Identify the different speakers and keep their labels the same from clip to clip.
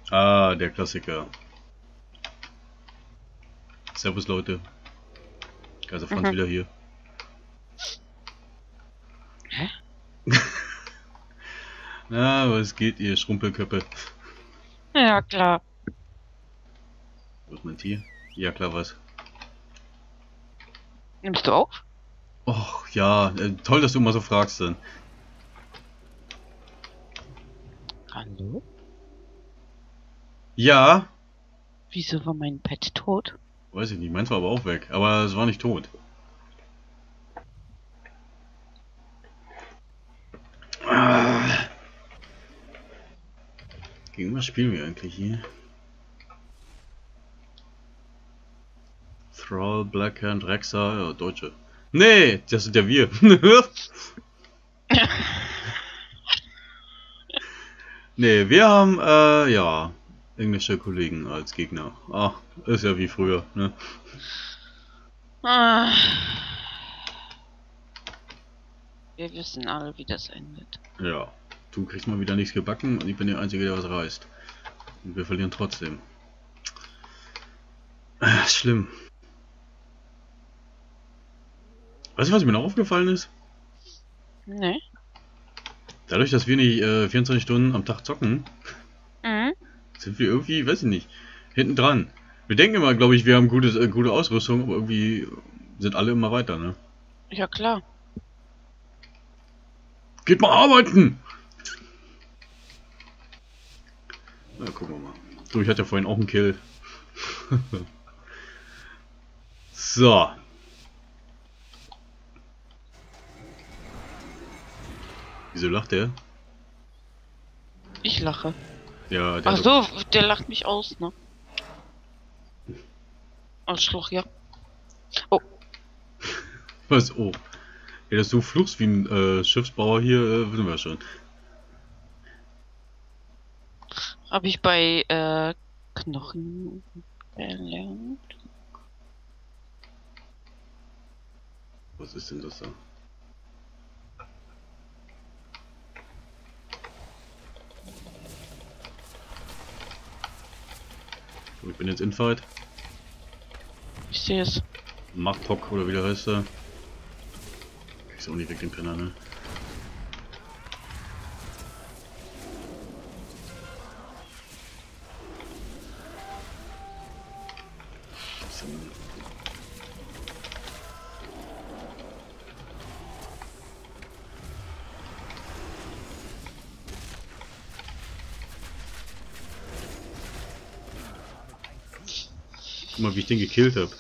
Speaker 1: Ah, der Klassiker. Servus Leute. Kaiser Franz
Speaker 2: Mhm.
Speaker 1: wieder hier.
Speaker 2: Hä?
Speaker 1: Na, was geht ihr Schrumpelköppe?
Speaker 2: Ja, klar.
Speaker 1: Wo ist mein Tier? Ja klar, was?
Speaker 2: Nimmst du auf?
Speaker 1: Och, ja, toll, dass du immer so fragst dann.
Speaker 2: Hallo?
Speaker 1: Ja,
Speaker 2: Wieso war mein Pet tot?
Speaker 1: weiß ich nicht, meins war aber auch weg, aber es war nicht tot. Ah, gegen was spielen wir eigentlich hier? Thrall, Blackhand, Rexa, ja, Deutsche. Nee, das sind ja wir. Nee, wir haben, ja, englische Kollegen als Gegner. Ach, ist ja wie früher, ne?
Speaker 2: Ah. Wir wissen alle, wie das endet.
Speaker 1: Ja, du kriegst mal wieder nichts gebacken und ich bin der Einzige, der was reißt. Und wir verlieren trotzdem. Schlimm. Weißt du, was mir noch aufgefallen ist?
Speaker 2: Ne?
Speaker 1: Dadurch, dass wir nicht 24 Stunden am Tag zocken,
Speaker 2: Mhm.
Speaker 1: sind wir irgendwie, weiß ich nicht, hinten dran. Wir denken immer, glaube ich, wir haben gute Ausrüstung, aber irgendwie sind alle immer weiter, ne?
Speaker 2: Ja, klar.
Speaker 1: Geht mal arbeiten! Na, gucken wir mal. Du, ich hatte ja vorhin auch einen Kill. So. Wieso lacht der?
Speaker 2: Ich lache.
Speaker 1: Ja, der
Speaker 2: Ach
Speaker 1: hat doch...
Speaker 2: so, der lacht mich aus, ne? Arschloch, ja. Oh,
Speaker 1: Was? Oh. Ja, dass du fluchst wie ein Schiffsbauer hier, wissen wir schon.
Speaker 2: habe ich bei Knochen gelernt.
Speaker 1: Was ist denn das da? So, ich bin jetzt in Fight.
Speaker 2: Ich sehe es.
Speaker 1: Marktok oder wie der heißt da. Kriegst auch nicht weg den Penner, ne? So. Guck mal, wie ich den gekillt habe.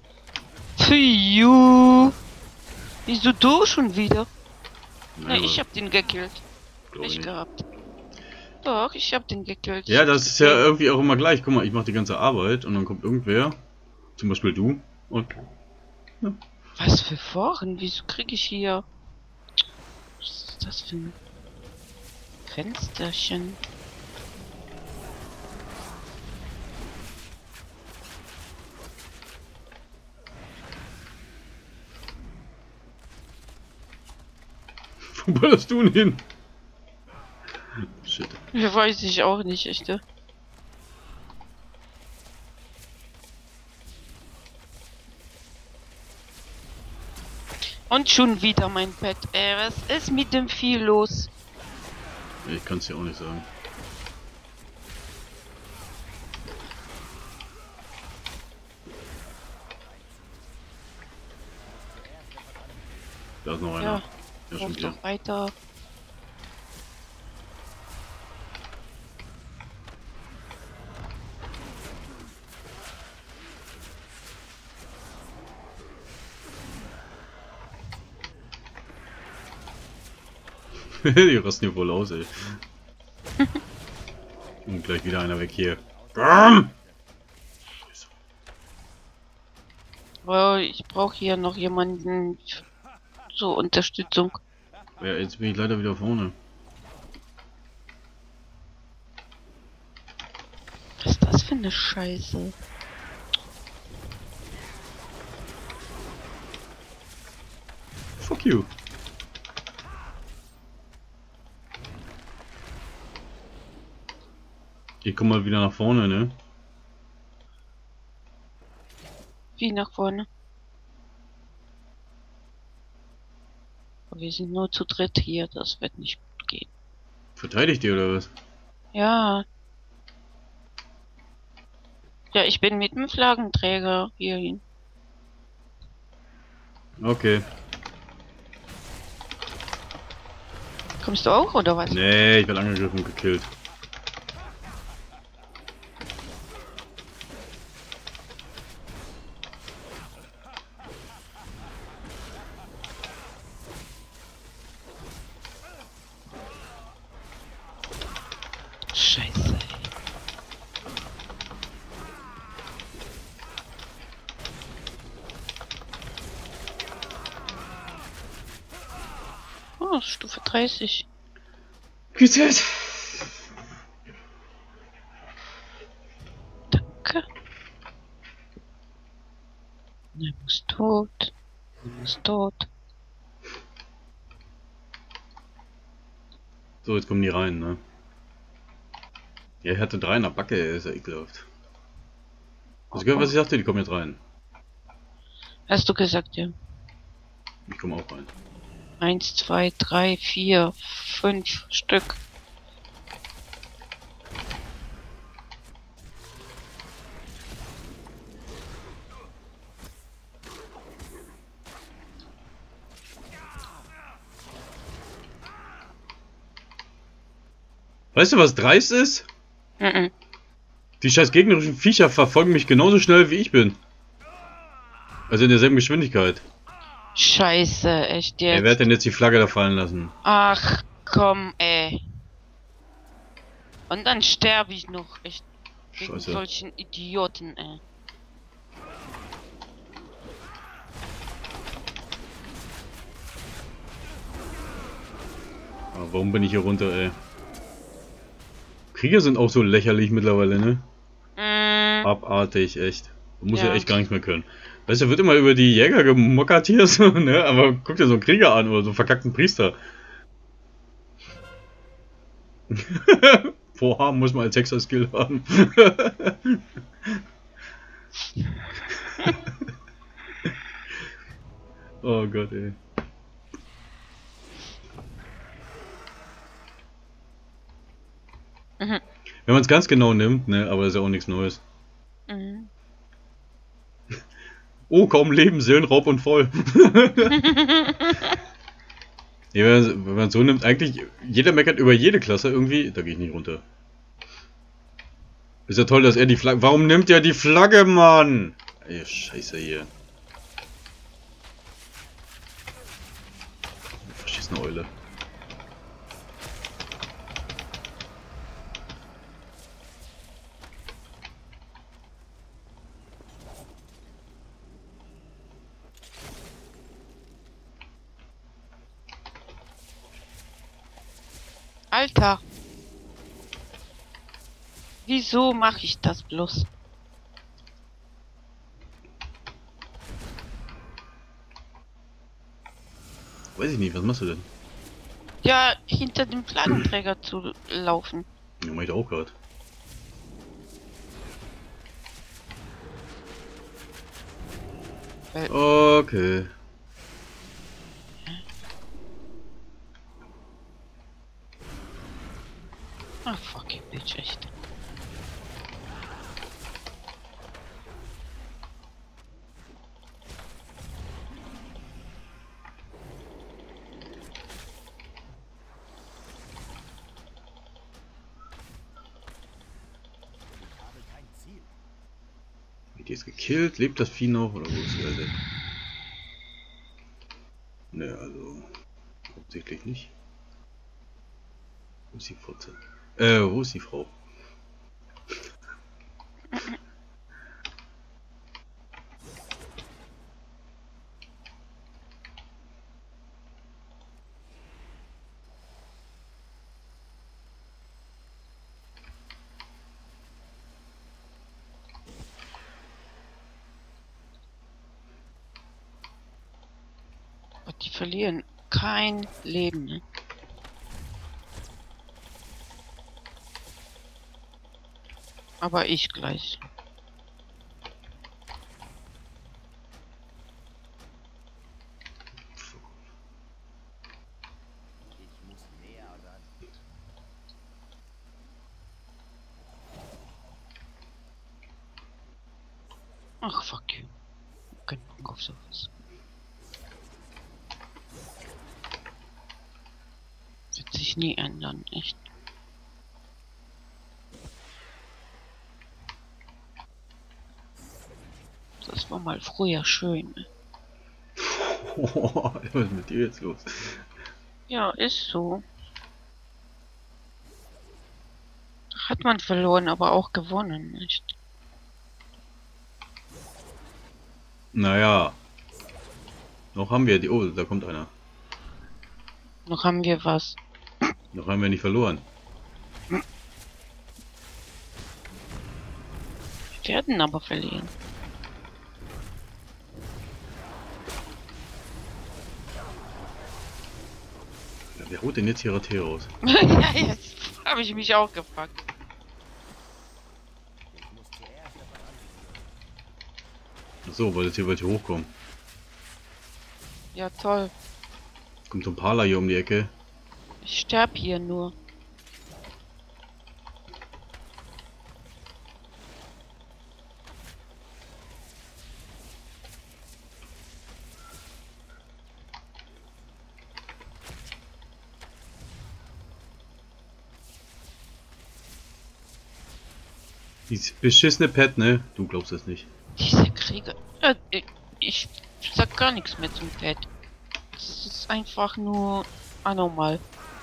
Speaker 2: Pfiuh. Wieso du schon wieder?
Speaker 1: Naja,
Speaker 2: Ne, ich hab den gekillt.
Speaker 1: glaub ich
Speaker 2: Nicht
Speaker 1: nicht.
Speaker 2: gehabt. Doch, ich hab den gekillt. Ich
Speaker 1: Ja,
Speaker 2: hab
Speaker 1: das ist ja irgendwie auch immer gleich. Guck mal, ich mache die ganze Arbeit und dann kommt irgendwer, zum Beispiel du, und ja,
Speaker 2: Was für Foren? Wieso kriege ich hier... Was ist das für ein Fensterchen?
Speaker 1: wo ballerst du denn hin? Shit.
Speaker 2: Ja, weiß ich auch nicht, echte. Und schon wieder mein Pet. Was ist mit dem Vieh los?
Speaker 1: Ich kann es dir auch nicht sagen. Da ist noch einer.
Speaker 2: Ja,
Speaker 1: Ja,
Speaker 2: ruf
Speaker 1: schon wieder.
Speaker 2: doch weiter.
Speaker 1: Die rasten hier voll aus, ey. Und gleich wieder einer weg hier. Bam!
Speaker 2: Oh, ich brauche hier noch jemanden zur Unterstützung.
Speaker 1: Ja, jetzt bin ich leider wieder vorne.
Speaker 2: Was ist das für eine Scheiße?
Speaker 1: Fuck you. Ich komm mal wieder nach vorne, ne?
Speaker 2: Wie nach vorne? Wir sind nur zu dritt hier, das wird nicht gut gehen.
Speaker 1: Verteidigt ihr oder was?
Speaker 2: Ja. Ja, ich bin mit dem Flaggenträger hierhin.
Speaker 1: Okay.
Speaker 2: Kommst du auch, oder was?
Speaker 1: Nee, ich werde angegriffen und gekillt.
Speaker 2: Scheiße. Oh, Stufe 30.
Speaker 1: Gekillt.
Speaker 2: Danke. Er muss tot. Er muss tot.
Speaker 1: So, jetzt kommen die rein, ne? Ja, ich hatte 3 in der Backe, ist ja ekelhaft. Hast du gehört, was ich sagte? Die kommen jetzt rein.
Speaker 2: Hast du gesagt, ja?
Speaker 1: Ich komme auch rein.
Speaker 2: 1, 2, 3, 4, 5 Stück.
Speaker 1: Weißt du, was dreist ist?
Speaker 2: Mhm.
Speaker 1: Die scheiß gegnerischen Viecher verfolgen mich genauso schnell wie ich bin. Also in derselben Geschwindigkeit.
Speaker 2: Scheiße, echt
Speaker 1: Wer hat
Speaker 2: jetzt?
Speaker 1: denn jetzt die Flagge da fallen lassen?
Speaker 2: Ach, komm, ey. Und dann sterbe ich noch, echt. Wegen
Speaker 1: Scheiße.
Speaker 2: solchen Idioten, ey.
Speaker 1: Ah, warum bin ich hier runter, ey? Krieger sind auch so lächerlich mittlerweile, ne? Abartig, echt. Man muss ja
Speaker 2: Ja.
Speaker 1: echt gar nichts mehr können. Weißt du, wird immer über die Jäger gemockert hier, so, ne? Aber guck dir so einen Krieger an oder so einen verkackten Priester. Vorhaben muss man als Hexer-Skill haben. Oh Gott, ey.
Speaker 2: Mhm.
Speaker 1: Wenn man es ganz genau nimmt, ne? Aber das ist ja auch nichts Neues.
Speaker 2: Mhm.
Speaker 1: Oh, kaum Leben, Seelenraub und voll. Ja, wenn man so nimmt, eigentlich, jeder meckert über jede Klasse irgendwie. Da gehe ich nicht runter. Ist ja toll, dass er die Flagge. Warum nimmt er die Flagge, Mann? Ey, Scheiße hier. Verschissene Eule.
Speaker 2: Alter. Wieso mache ich das bloß?
Speaker 1: Weiß ich nicht, was machst du denn?
Speaker 2: Ja, hinter dem Flaggenträger zu laufen.
Speaker 1: Ja, mach ich auch gerade. Okay.
Speaker 2: Ah, fucking bitch, echt.
Speaker 1: Die ist gekillt. Lebt das Vieh noch? Oder wo ist die Alte? Ne, also. Offensichtlich nicht. Wo ist die Fotze? Wo ist die Frau?
Speaker 2: Und die verlieren kein Leben, ne? Aber ich gleich. Ach, fuck you. Kein Bock auf sowas. Wird sich nie ändern, echt. Das war mal früher schön. Ne?
Speaker 1: Was ist mit dir jetzt los?
Speaker 2: Ja, ist so. Hat man verloren, aber auch gewonnen, nicht?
Speaker 1: Naja. Noch haben wir die. Oh, da kommt einer.
Speaker 2: Noch haben wir was.
Speaker 1: Noch haben wir nicht verloren.
Speaker 2: Wir werden aber verlieren.
Speaker 1: Ja, wer holt denn jetzt hier Rathe raus?
Speaker 2: Ja, jetzt habe ich mich auch gefragt.
Speaker 1: Achso, weil jetzt hier welche hochkommen.
Speaker 2: Ja, toll.
Speaker 1: Kommt so ein Parler hier um die Ecke.
Speaker 2: Ich sterb hier nur.
Speaker 1: Dieses beschissene Pet, ne? Du glaubst es nicht.
Speaker 2: Diese Kriege. Ich sag gar nichts mehr zum Pet. Das ist einfach nur anormal.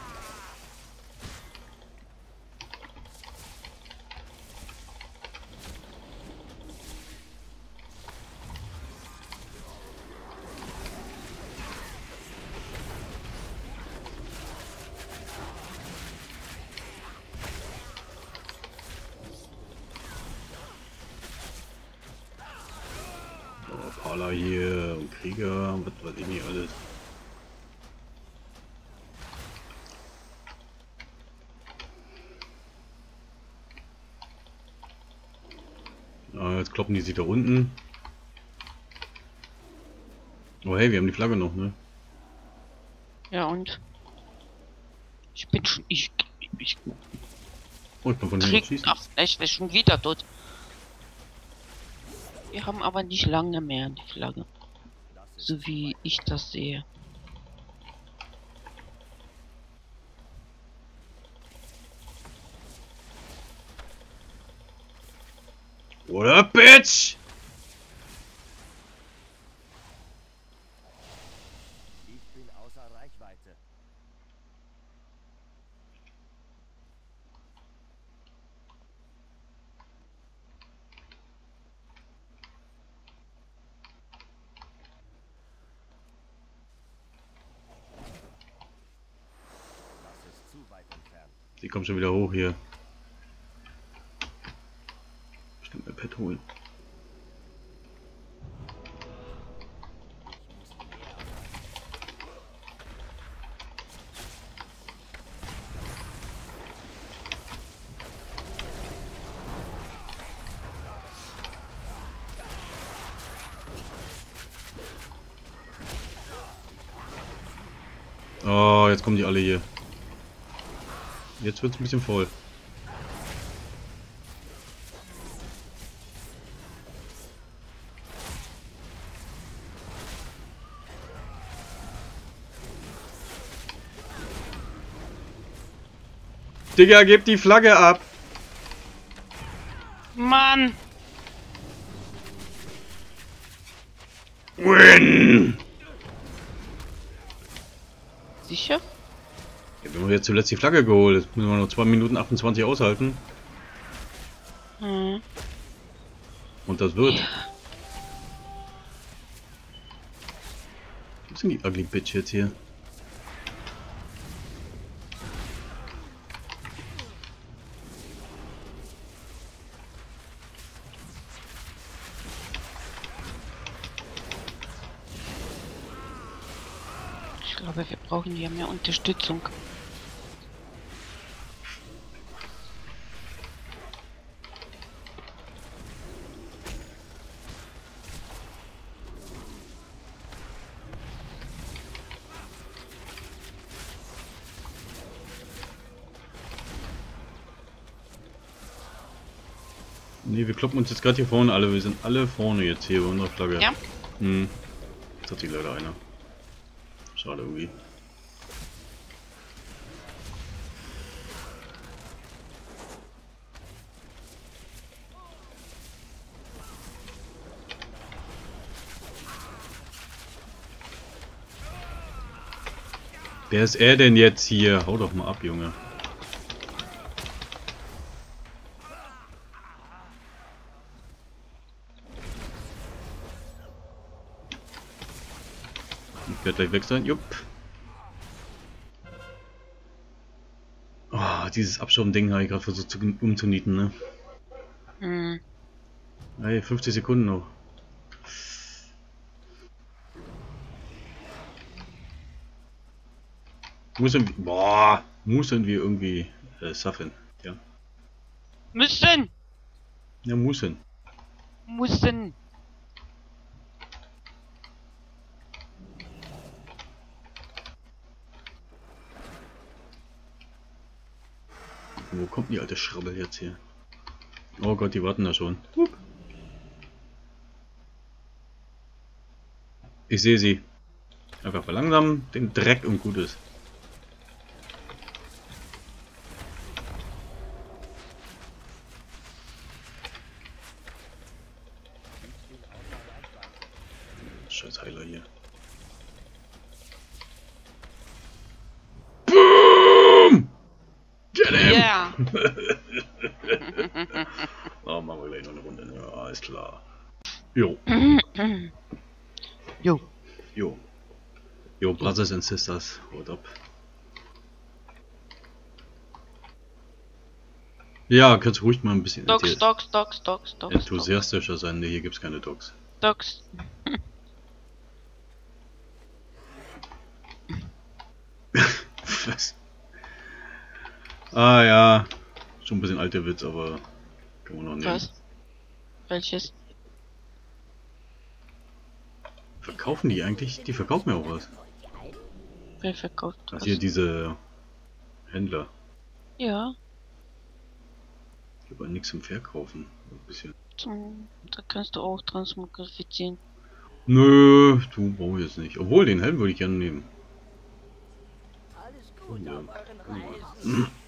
Speaker 1: Oh, Parler hier und Krieger und was weiß ich nicht alles. Jetzt kloppen die sich da unten. Oh hey, wir haben die Flagge noch, ne?
Speaker 2: Ja, und? Ich bin schon. Ich
Speaker 1: Oh, ich kann von hier noch
Speaker 2: krieg
Speaker 1: schießen.
Speaker 2: auf Fleisch, schon wieder tot. Wir haben aber nicht lange mehr die Flagge. So wie ich das sehe.
Speaker 1: Oder Bitch!
Speaker 3: Ich bin außer Reichweite. Das ist zu weit entfernt.
Speaker 1: Die kommen schon wieder hoch hier. Bestimmt ein Pet holen. Oh, jetzt kommen die alle hier. Jetzt wird's ein bisschen voll. Digga, gebt die Flagge ab!
Speaker 2: Mann!
Speaker 1: Win!
Speaker 2: Sicher?
Speaker 1: Ja, wir haben jetzt zuletzt die Flagge geholt. Jetzt müssen wir noch 2 Minuten 28 aushalten.
Speaker 2: Hm.
Speaker 1: Und das wird.
Speaker 2: Ja.
Speaker 1: Wo sind die Ugly Bitch jetzt hier?
Speaker 2: Ich glaube, wir brauchen hier mehr Unterstützung.
Speaker 1: Nee, wir kloppen uns jetzt gerade hier vorne alle. Wir sind alle vorne jetzt hier bei unserer Flagge.
Speaker 2: Ja.
Speaker 1: Hm. Jetzt hat sich leider einer. Schade irgendwie. Wer ist er denn jetzt hier? Hau doch mal ab, Junge. Ich werde gleich weg sein. Jupp. Oh, dieses Abschaum-Ding habe ich gerade versucht umzunieten, ne?
Speaker 2: Hm.
Speaker 1: Hey, 50 Sekunden noch. Müssen wir irgendwie saffen, ja.
Speaker 2: Müssen!
Speaker 1: Ja, müssen.
Speaker 2: Müssen!
Speaker 1: Wo kommt die alte Schrabbel jetzt hier? Oh Gott, die warten da schon. Hup. Ich sehe sie. Einfach verlangsamen, den Dreck und gut ist. Scheiß Heiler hier. Boom! Get him!
Speaker 2: Ja!
Speaker 1: Oh, machen wir gleich noch eine Runde. Ja, ist klar. Jo.
Speaker 2: Jo.
Speaker 1: Jo. Jo, Brothers and Sisters. What up? Ja, kannst ruhig mal ein bisschen
Speaker 2: Dogs.
Speaker 1: enthusiastischer sein. Ne, hier gibt's keine Dogs.
Speaker 2: Dogs.
Speaker 1: Was? Ah ja, schon ein bisschen alter Witz, aber kann man noch nehmen.
Speaker 2: Was? Welches?
Speaker 1: Verkaufen die eigentlich? Die verkaufen ja auch was.
Speaker 2: Wer verkauft
Speaker 1: Ach,
Speaker 2: was?
Speaker 1: hier diese Händler.
Speaker 2: Ja.
Speaker 1: Ich habe nichts zum Verkaufen. Ein bisschen.
Speaker 2: Da kannst du auch transmogrifizieren.
Speaker 1: Nö, du brauchst jetzt nicht. Obwohl, den Helm würde ich gerne nehmen.
Speaker 3: Alles gut
Speaker 1: Ja.
Speaker 3: auf euren Reisen.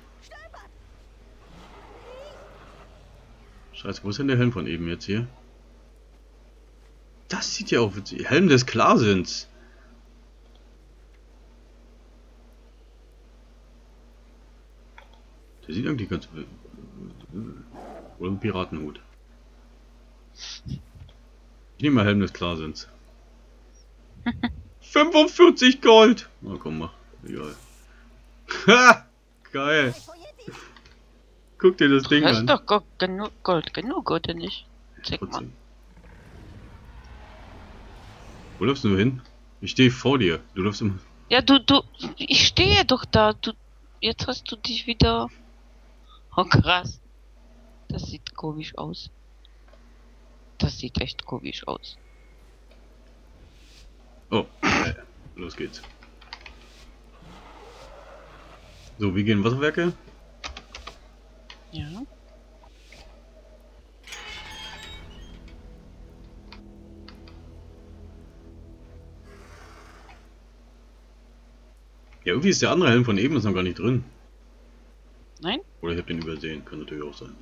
Speaker 1: Scheiße, wo ist denn der Helm von eben jetzt hier? Das sieht ja auch witzig. Helm des Klarsinns. Der sieht eigentlich ganz... Oder ein Piratenhut. Ich nehme mal Helm des Klarsinns. 45 Gold! Na komm mal. Egal. Ha! Geil. Guck dir das
Speaker 2: Du
Speaker 1: Ding
Speaker 2: hast
Speaker 1: an.
Speaker 2: doch Gold genug, oder nicht? Zeig mal.
Speaker 1: Trotzdem. Wo läufst du hin? Ich stehe vor dir. Du läufst immer...
Speaker 2: Ja, ich stehe doch da. Jetzt hast du dich wieder... Oh, krass. Das sieht komisch aus. Das sieht echt komisch aus.
Speaker 1: Oh, los geht's. So, wir gehen Wasserwerke.
Speaker 2: Ja.
Speaker 1: Ja, irgendwie ist der andere Helm von eben ist noch gar nicht drin.
Speaker 2: Nein?
Speaker 1: Oder ich habe den übersehen, kann natürlich auch sein.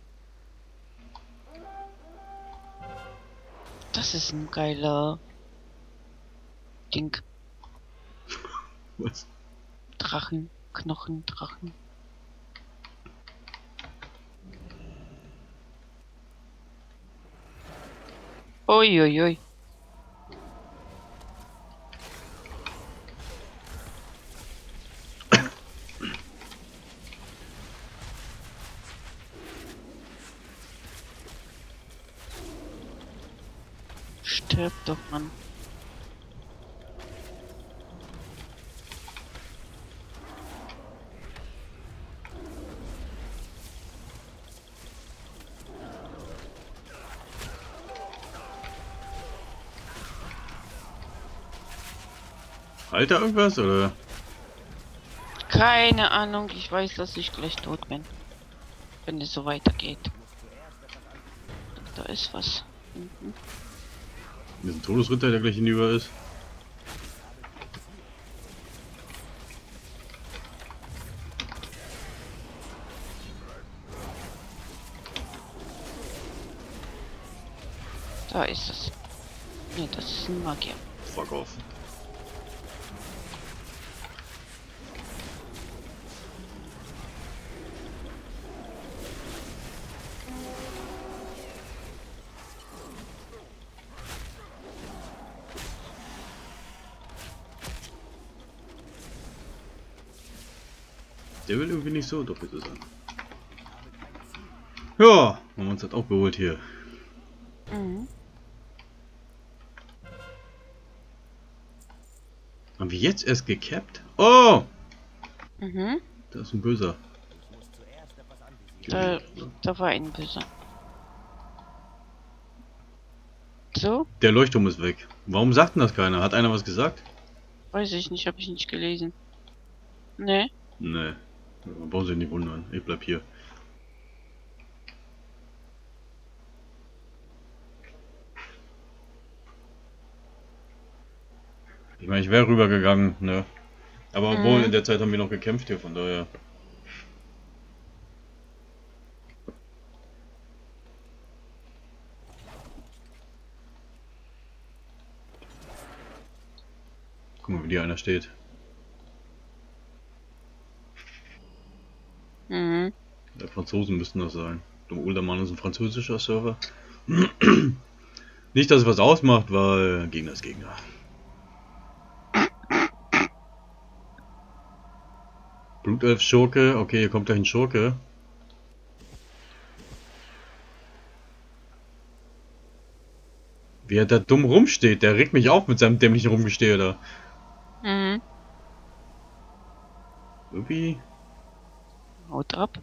Speaker 2: Das ist ein geiler Ding.
Speaker 1: Was?
Speaker 2: Drachen. Knochendrachen. Uiuiui. Stirb doch, Mann.
Speaker 1: Alter, irgendwas, oder?
Speaker 2: Keine Ahnung, ich weiß, dass ich gleich tot bin. Wenn es so weitergeht. Da ist was. Mhm.
Speaker 1: Hier ist ein Todesritter, der gleich hinüber ist.
Speaker 2: Da ist es. Ne, das ist ein Magier.
Speaker 1: Fuck off. Der will irgendwie nicht so doppelt sein. Ja, haben wir uns das auch geholt hier.
Speaker 2: Mhm.
Speaker 1: Haben wir jetzt erst gekappt? Oh!
Speaker 2: Mhm.
Speaker 1: Da ist ein Böser.
Speaker 2: Da war ein Böser. So?
Speaker 1: Der Leuchtturm ist weg. Warum sagt denn das keiner? Hat einer was gesagt?
Speaker 2: Weiß ich nicht, habe ich nicht gelesen. Ne?
Speaker 1: Nee. Brauchen Sie nicht wundern. Ich bleib hier. Ich meine, ich wäre rübergegangen, ne? Aber obwohl, in der Zeit haben wir noch gekämpft hier, von daher. Guck mal, wie die einer steht.
Speaker 2: Mhm.
Speaker 1: Der Franzosen müssten das sein. Der Uldermann ist ein französischer Server. Nicht, dass es was ausmacht, weil Gegner ist Gegner. Blutelf Schurke, okay, hier kommt gleich ein Schurke. Wie er da dumm rumsteht, der regt mich auf mit seinem dämlichen Rumgestehe da.
Speaker 2: Mhm.
Speaker 1: Irgendwie.
Speaker 2: Haut ab.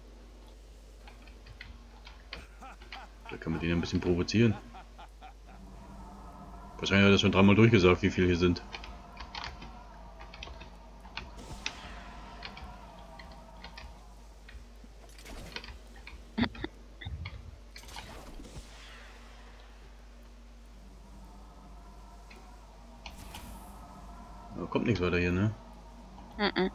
Speaker 1: Da kann man den ein bisschen provozieren. Wahrscheinlich hat er schon dreimal durchgesagt, wie viele hier sind. Aber kommt nichts weiter hier, ne?
Speaker 2: Mhm.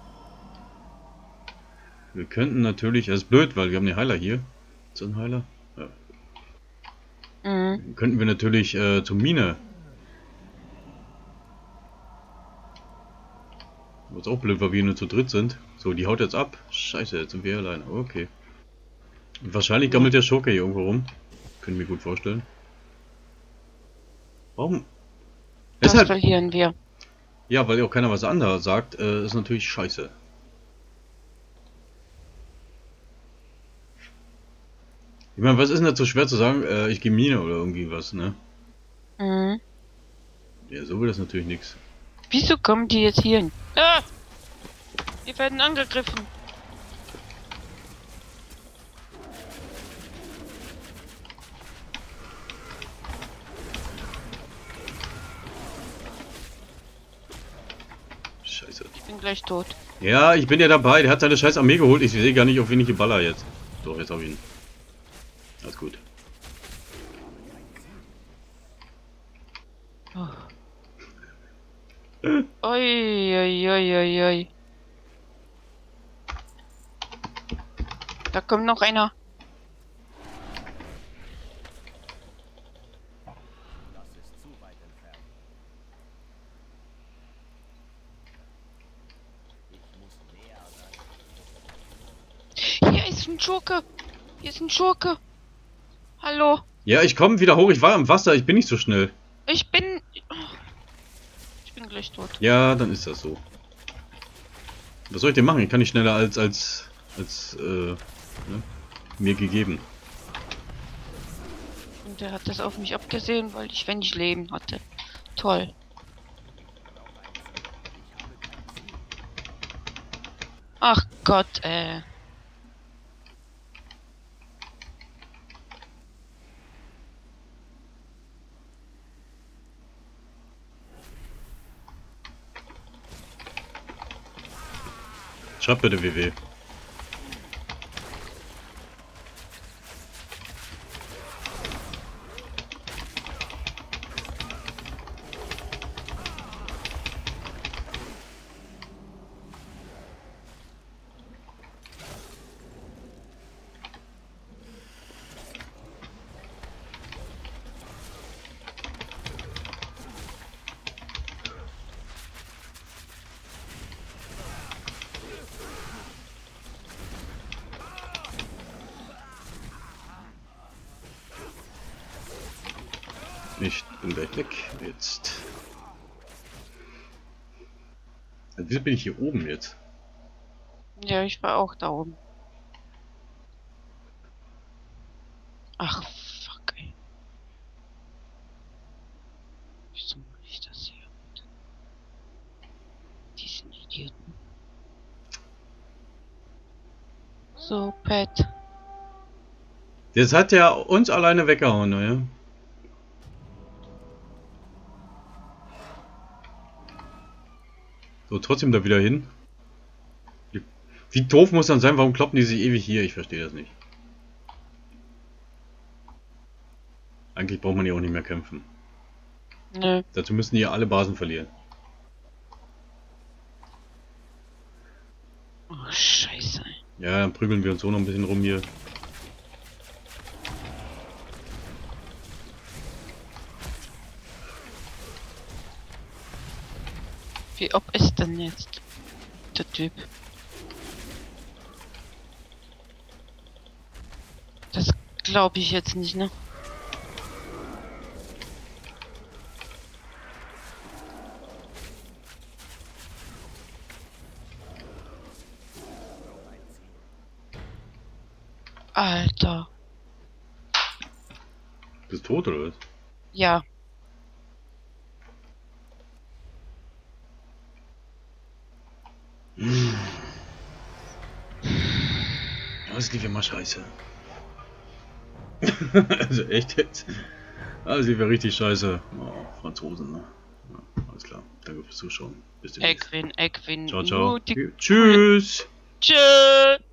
Speaker 1: Wir könnten natürlich, das ist blöd, weil wir haben den Heiler hier. Ist das ein Heiler? Ja. Könnten wir natürlich zur Mine. Was auch blöd, weil wir nur zu dritt sind. So, die haut jetzt ab. Scheiße, jetzt sind wir alleine. Okay. Und wahrscheinlich gammelt der Schurke hier irgendwo rum. Können wir gut vorstellen. Warum?
Speaker 2: Das
Speaker 1: Deshalb,
Speaker 2: verlieren wir.
Speaker 1: ja, weil ja auch keiner was anderes sagt, ist natürlich scheiße. Ich meine, was ist denn da so schwer zu sagen? Ich gehe Mine oder irgendwie was, ne?
Speaker 2: Mhm.
Speaker 1: Ja, so wird das natürlich nichts.
Speaker 2: Wieso kommen die jetzt hier hin? Ah! Wir werden angegriffen.
Speaker 1: Scheiße.
Speaker 2: Ich bin gleich tot.
Speaker 1: Ja, ich bin ja dabei. Der hat seine scheiß Armee geholt. Ich sehe gar nicht, auf wen ich geballer jetzt. Doch, jetzt habe ich ihn. Alles gut.
Speaker 2: Oh. Oi, oi, oi, oi, oi. Da kommt noch einer. Hier ist ein Schurke. Hier ist ein Schurke. Hallo.
Speaker 1: Ja, ich komme wieder hoch. Ich war im Wasser. Ich bin nicht so schnell.
Speaker 2: Ich bin gleich tot.
Speaker 1: Ja, dann ist das so. Was soll ich denn machen? Ich kann nicht schneller als ne? Mir gegeben.
Speaker 2: Und der hat das auf mich abgesehen, weil ich wenig Leben hatte. Toll. Ach Gott,
Speaker 1: Schreib bitte WW. Ich bin gleich weg. Jetzt. Wieso bin ich hier oben jetzt?
Speaker 2: Ja, ich war auch da oben. Ach, fuck, ey. Wieso mache ich das hier? Diesen Idioten. So, Pat.
Speaker 1: Jetzt hat er uns alleine weggehauen, ne? So, trotzdem da wieder hin. Wie doof muss dann sein? Warum kloppen die sich ewig hier? Ich verstehe das nicht. Eigentlich braucht man ja auch nicht mehr kämpfen.
Speaker 2: Nö.
Speaker 1: Dazu müssen die ja alle Basen verlieren.
Speaker 2: Oh, scheiße.
Speaker 1: Ja, dann prügeln wir uns so noch ein bisschen rum hier.
Speaker 2: Wie ob ist denn jetzt der Typ? Das glaube ich jetzt nicht, ne? Alter.
Speaker 1: Bist du tot oder was?
Speaker 2: Ja.
Speaker 1: Das lief immer scheiße. Also echt jetzt. Das lief ja richtig scheiße. Oh, Franzosen, ne? Ja, alles klar. Danke fürs Zuschauen. Bis demnächst.
Speaker 2: Equin.
Speaker 1: Ciao, ciao.
Speaker 2: Die
Speaker 1: Tschüss.
Speaker 2: Tschüss.